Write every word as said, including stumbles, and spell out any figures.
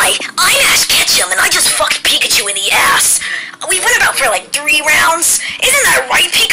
Hi, I'm Ash Ketchum, and I just fucked Pikachu in the ass. We went about for like three rounds. Isn't that right, Pikachu?